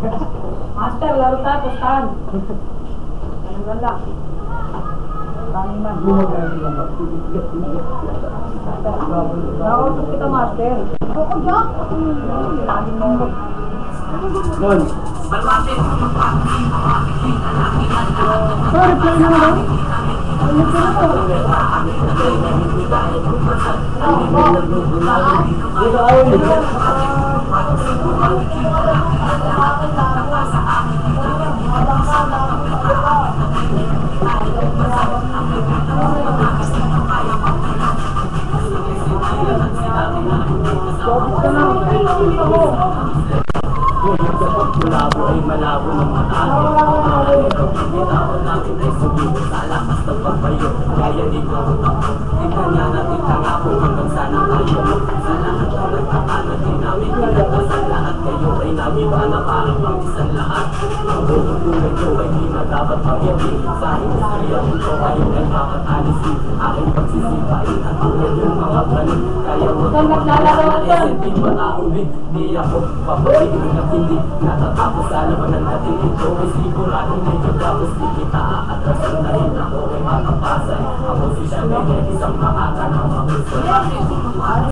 Master, laro tayo, pustahan. Ganun lang. Tangin man. Nakausap kita, Master. Ako dyan. Tangin mo. Bon. Sorry, play na naman. Malabo ay malabo ng mataas. Bitaon namin ay sumibo sa lakas ng pagbayo. Kaya dito tingnan nga natin tangako hanggang sana tayo. Sa lahat ng nagkakala di namin pinagdasal lahat. Kayo ay nagiba na parang pang isang lahat. Ang buong tulad nyo ay di na dapat pag-ibig. Sa industriya ko kayo ay dapat alisin. Aking pagsisipain at tulad yung mga planin. Kaya mo natin di mataubig. Di ako papabigin at hindi natatapos sa labanan natin ito ay siguradong medyo tapos di kita aatrasan dahil ako ay makapasan. Ang posisyon ay isang maaga na mahusay.